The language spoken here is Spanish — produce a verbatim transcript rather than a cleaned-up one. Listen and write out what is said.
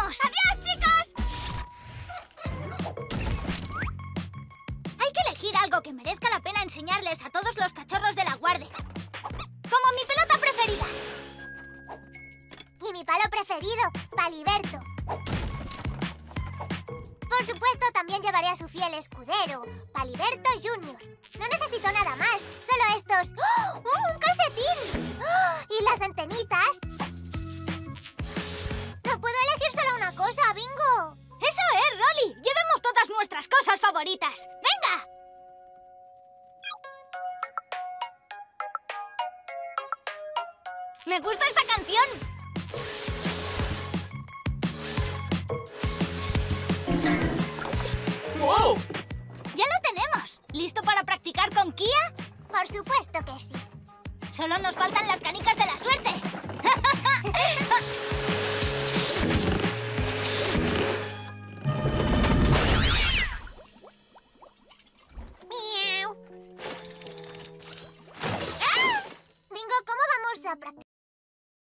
vamos! ¡Adiós, chicos! Hay que elegir algo que merezca la pena enseñarles a todos los cachorros de la guardia. Como mi pelota preferida. Y mi palo preferido, Paliberto. Por supuesto, también llevaré a su fiel escudero, Paliberto junior No necesito nada más, solo estos... ¡Oh! ¡Oh, un calcetín! ¡Oh! ¿Y las antenitas? No puedo elegir solo una cosa, Bingo. ¡Eso es, Rolly! ¡Llevemos todas nuestras cosas favoritas! ¡Venga! ¡Me gusta esta canción! ¡Wow! ¡Ya lo tenemos! ¿Listo para practicar con Kia? Por supuesto que sí. Solo nos faltan las canicas de